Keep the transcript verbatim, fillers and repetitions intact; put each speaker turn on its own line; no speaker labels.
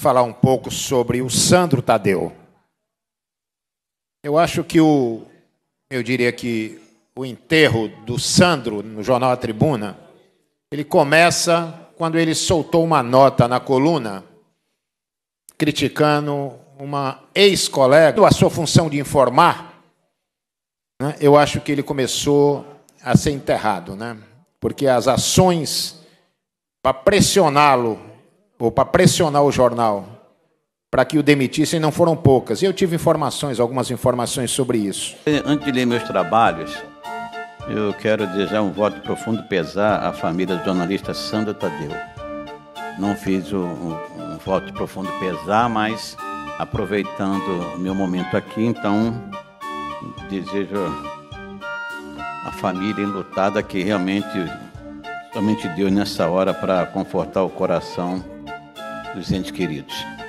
falar um pouco sobre o Sandro Tadeu. Eu acho que o, eu diria que o enterro do Sandro no jornal A Tribuna, ele começa quando ele soltou uma nota na coluna criticando uma ex-colega, a sua função de informar, né? Eu acho que ele começou a ser enterrado, né? Porque as ações para pressioná-lo, ou para pressionar o jornal, para que o demitissem, não foram poucas. E eu tive informações, algumas informações sobre isso.
Antes de ler meus trabalhos, eu quero desejar um voto de profundo pesar à família do jornalista Sandro Tadeu. Não fiz um, um, um voto de profundo pesar, mas aproveitando o meu momento aqui, então desejo à família enlutada que realmente somente Deus nessa hora para confortar o coração dos entes queridos.